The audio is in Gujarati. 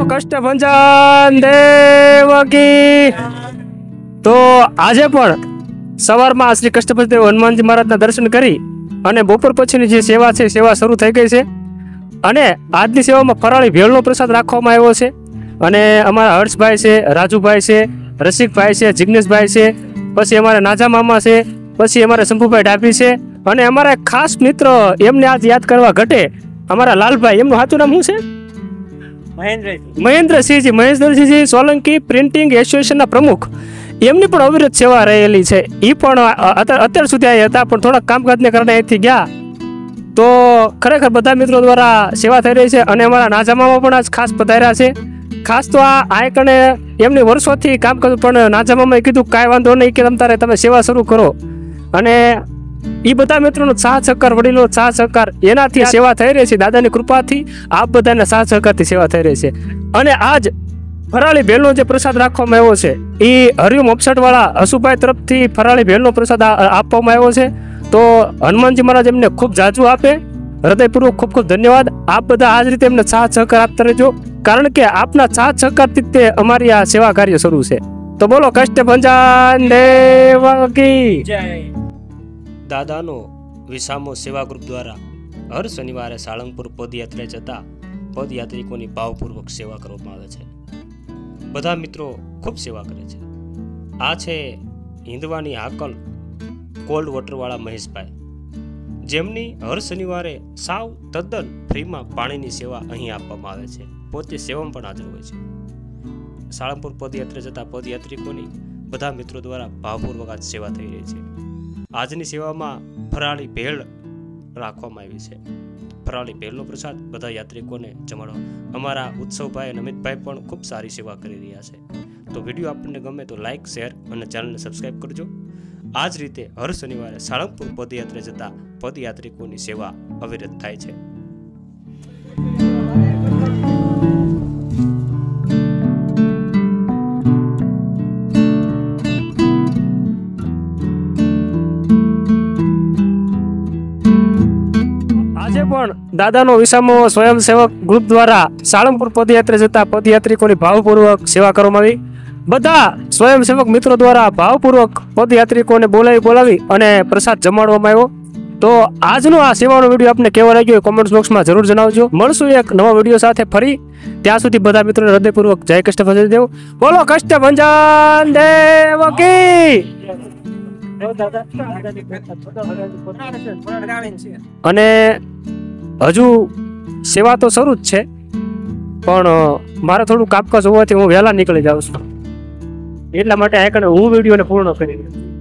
કષ્ટભંજન દેવકી। તો આજે પણ સવારમાં શ્રી કષ્ટભંજન હનુમાનજી મહારાજના દર્શન કરી અને બપોર પછીની જે સેવા છે સેવા શરૂ થઈ ગઈ છે અને આજની સેવામાં ફરાળી ભેળનો પ્રસાદ રાખવામાં આવ્યો છે અને અમારા હર્ષભાઈ છે, રાજુભાઈ છે, રસિકભાઈ છે, જિગ્નેશભાઈ છે, પછી અમારા નાજા મામા છે, પછી અમારા શંભુભાઈ ડાભી છે અને અમારા ખાસ મિત્ર એમને આજ યાદ કરવા ઘટે અમારા લાલભાઈ, એમનું સાચું નામ શું છે? મહેન્દ્રસિંહજી સોલંકી પ્રિન્ટિંગ એસોસિએશનના પ્રમુખ। એમની પણ અવિરત સેવા રહેલી છે। એ પણ અત્યાર સુધી આવ્યા હતા પણ થોડા કામકાજને કારણે અહીંથી ગયા। તો ખરેખર બધા મિત્રો દ્વારા સેવા થઈ રહી છે અને અમારા નાજામામાં પણ આજ ખાસ પધાર્યા છે। ખાસ તો આ આયકણે એમની વર્ષોથી કામ કર્યું પણ નાજામામાં કીધું કાંઈ વાંધો નહીં કે તમે સેવા શરૂ કરો અને એ બધા મિત્રોનો સાથ સહકાર, વડીલો સાથ સહકાર, એનાથી સેવા થઈ રહી છે। દાદાની કૃપાથી આપ બધાના સાથ સહકારથી સેવા થઈ રહી છે અને આજ ફરાળી ભેળનો જે પ્રસાદ રાખવામાં આવ્યો છે એ હરિઓમ અપસટવાળા હસુભાઈ તરફથી ફરાળી ભેળનો પ્રસાદ આપવામાં આવ્યો છે। તો હનુમાનજી મહારાજ એમને ખૂબ જાજુ આપે, હૃદયપૂર્વક ખૂબ ખૂબ ધન્યવાદ। આપ બધા આ જ રીતે એમને સાથ સહકાર આપતા રહેજો કારણ કે આપના સાથ સહકારથી તે અમારી આ સેવા કાર્ય શરૂ છે। તો બોલો કષ્ટભંજન દેવકી જય। દાદાનો વિસામો સેવા ગ્રુપ દ્વારા હર શનિવારે સાળંગપુર પદયાત્રા જતા પદયાત્રિકોની ભાવપૂર્વક સેવા કરવામાં આવે છે। બધા મિત્રો ખૂબ સેવા કરે છે। આ છે હિંદવાની હાકલ કોલ્ડ વોટરવાળા મહેશભાઈ, જેમની હર શનિવારે સાવ તદ્દન ફ્રીમાં પાણીની સેવા અહીં આપવામાં આવે છે। પોતે સેવામાં પણ હાજર હોય છે। સાળંગપુર પદયાત્રા જતા પદયાત્રિકોની બધા મિત્રો દ્વારા ભાવપૂર્વક આજ સેવા થઈ રહી છે। આજની સેવામાં ફરાળી ભેળ રાખવામાં આવી છે। ફરાળી ભેળનો પ્રસાદ બધા યાત્રિકોને જમાડો અમારા ઉત્સવભાઈ અને અમિતભાઈ પણ ખૂબ સારી સેવા કરી રહ્યા છે। તો વિડીયો આપણને ગમે તો લાઇક, શેર અને ચેનલને સબસ્ક્રાઈબ કરજો। આ જ રીતે હર શનિવારે સાળંગપુર પદયાત્રા જતા પદયાત્રિકોની સેવા અવિરત થાય છે। પણ દાદાનો વિસામો સ્વયંસેવક ગ્રુપ દ્વારા સાળંગપુર પદયાત્રા જતા પદયાત્રિકોની ભાવપૂર્વક સેવા કરવામાં આવી। બધા સ્વયંસેવક મિત્રો દ્વારા ભાવપૂર્વક પદયાત્રિકોને બોલાવી અને પ્રસાદ જમાડવામાં આવ્યો। તો આજનો આ સેવાનો વિડીયો આપને કેવો લાગ્યો કોમેન્ટ બોક્સમાં જરૂર જણાવજો। મળશું એક નવા વિડીયો સાથે ફરી, ત્યાં સુધી બધા મિત્રોને હૃદયપૂર્વક જય કષ્ટભંજન દેવ। બોલો કષ્ટભંજન દેવકી। અને હજુ સેવા તો શરૂ જ છે પણ મારે થોડું કામકાજ હોવાથી હું વહેલા નીકળી જાઉં છું, એટલા માટે આ હું વિડીયોને પૂર્ણ કરી દઉં।